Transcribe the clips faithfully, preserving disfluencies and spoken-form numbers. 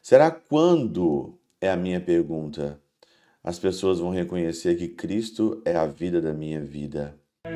Será quando, é a minha pergunta, as pessoas vão reconhecer que Cristo é a vida da minha vida?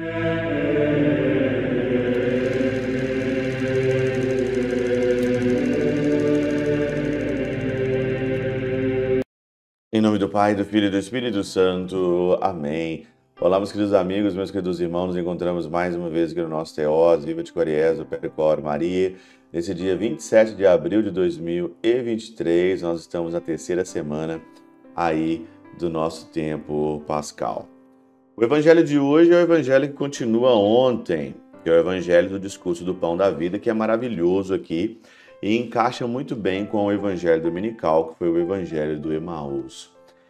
Em nome do Pai, do Filho e do Espírito Santo. Amém. Olá, meus queridos amigos, meus queridos irmãos, nos encontramos mais uma vez aqui no nosso Teós, Viva de Coriés, do Percor Maria. Nesse dia vinte e sete de abril de dois mil e vinte e três, nós estamos na terceira semana aí do nosso tempo pascal. O evangelho de hoje é o evangelho que continua ontem, que é o evangelho do discurso do pão da vida, que é maravilhoso aqui e encaixa muito bem com o evangelho dominical, que foi o evangelho do Emaús.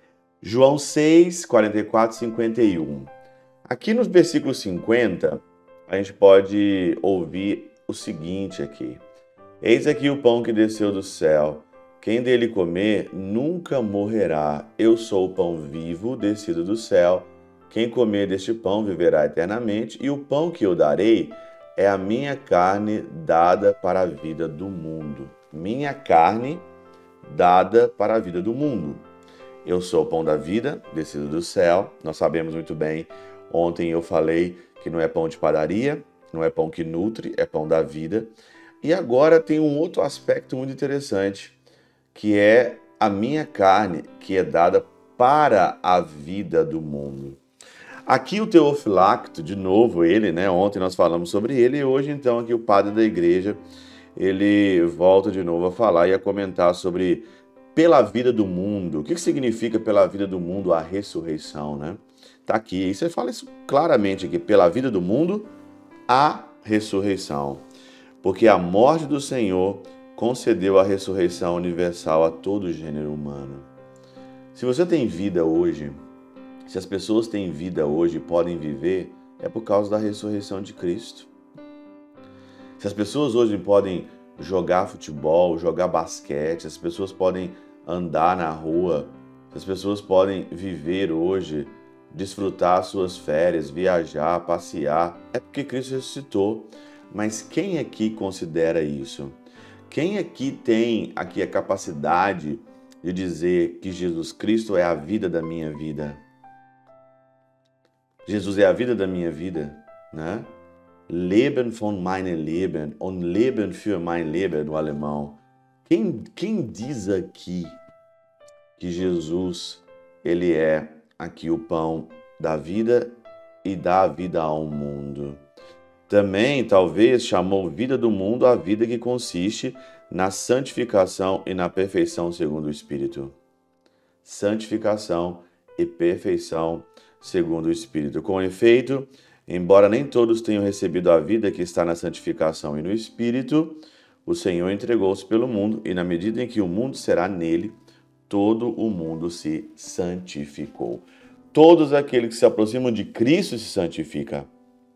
João seis, quarenta e quatro, cinquenta e um. Aqui nos versículos cinquenta, a gente pode ouvir o seguinte aqui. Eis aqui o pão que desceu do céu. Quem dele comer nunca morrerá. Eu sou o pão vivo descido do céu. Quem comer deste pão viverá eternamente, e o pão que eu darei é a minha carne dada para a vida do mundo. Minha carne dada para a vida do mundo. Eu sou o pão da vida, descido do céu. Nós sabemos muito bem, ontem eu falei que não é pão de padaria, não é pão que nutre, é pão da vida. E agora tem um outro aspecto muito interessante, que é a minha carne, que é dada para a vida do mundo. Aqui o Teofilacto, de novo ele, né? Ontem nós falamos sobre ele e hoje então aqui o padre da igreja, ele volta de novo a falar e a comentar sobre pela vida do mundo. O que significa pela vida do mundo a ressurreição, né? Tá aqui, e você fala isso claramente aqui, pela vida do mundo, a ressurreição. Porque a morte do Senhor concedeu a ressurreição universal a todo o gênero humano. Se você tem vida hoje, se as pessoas têm vida hoje e podem viver, é por causa da ressurreição de Cristo. Se as pessoas hoje podem jogar futebol, jogar basquete, as pessoas podem andar na rua, as pessoas podem viver hoje, desfrutar suas férias, viajar, passear, é porque Cristo ressuscitou. Mas quem aqui considera isso? Quem aqui tem aqui a capacidade de dizer que Jesus Cristo é a vida da minha vida? Jesus é a vida da minha vida, né? Leben von meinem Leben und Leben für mein Leben, no alemão. Quem, quem diz aqui que Jesus, ele é aqui o pão da vida e dá a vida ao mundo? Também, talvez, chamou vida do mundo a vida que consiste na santificação e na perfeição segundo o Espírito. Santificação e perfeição segundo o Espírito. Com efeito, embora nem todos tenham recebido a vida que está na santificação e no Espírito, o Senhor entregou-se pelo mundo, e na medida em que o mundo será nele, todo o mundo se santificou. Todos aqueles que se aproximam de Cristo se santificam.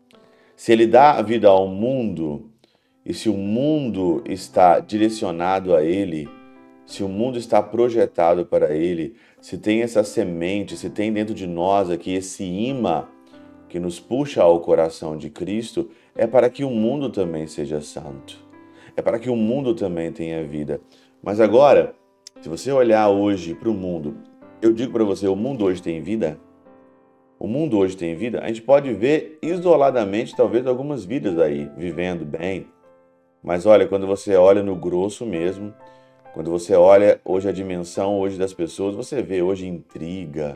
Se ele dá a vida ao mundo, e se o mundo está direcionado a ele, se o mundo está projetado para ele, se tem essa semente, se tem dentro de nós aqui esse imã que nos puxa ao coração de Cristo, é para que o mundo também seja santo. É para que o mundo também tenha vida. Mas agora, se você olhar hoje para o mundo, eu digo para você, o mundo hoje tem vida? O mundo hoje tem vida? A gente pode ver isoladamente, talvez, algumas vidas aí, vivendo bem. Mas olha, quando você olha no grosso mesmo, quando você olha hoje a dimensão hoje das pessoas, você vê hoje intriga,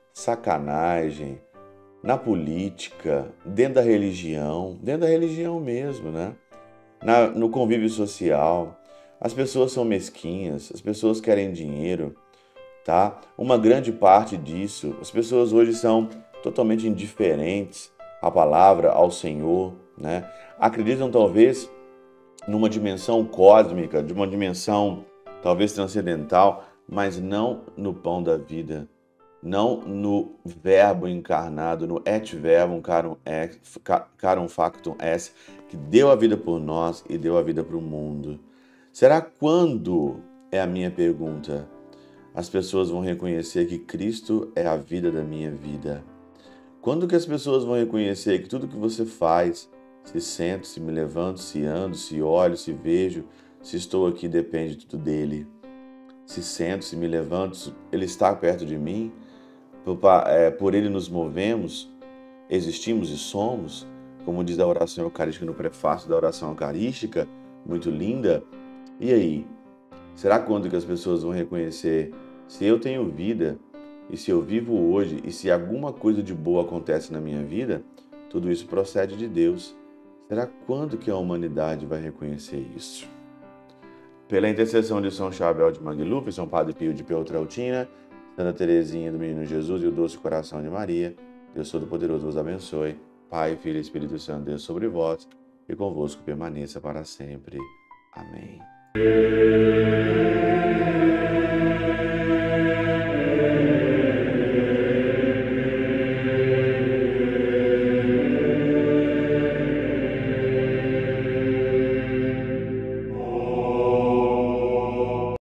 sacanagem, na política, dentro da religião, dentro da religião mesmo, né? Na, no convívio social. As pessoas são mesquinhas, as pessoas querem dinheiro, tá? Uma grande parte disso, as pessoas hoje são totalmente indiferentes à palavra, ao Senhor, né? Acreditam talvez numa dimensão cósmica, de uma dimensão talvez transcendental, mas não no pão da vida, não no verbo encarnado, no et verbum carum, ex, carum factum est, que deu a vida por nós e deu a vida para o mundo. Será quando, é a minha pergunta, as pessoas vão reconhecer que Cristo é a vida da minha vida? Quando que as pessoas vão reconhecer que tudo que você faz, se sento, se me levanto, se ando, se olho, se vejo, se estou aqui, depende tudo dele? se sento, se me levanto, Ele está perto de mim. Por, pa- é, por Ele nos movemos, existimos e somos, como diz a oração eucarística no prefácio da oração eucarística, muito linda. E aí, será quando que as pessoas vão reconhecer se eu tenho vida e se eu vivo hoje e se alguma coisa de boa acontece na minha vida, tudo isso procede de Deus? Será quando que a humanidade vai reconhecer isso? Pela intercessão de São Chabel de Mangluf, São Padre Pio de Peltrautina, Santa Teresinha do Menino Jesus e o Doce Coração de Maria, Deus Todo-Poderoso vos abençoe. Pai, Filho e Espírito Santo, Deus sobre vós e convosco permaneça para sempre. Amém.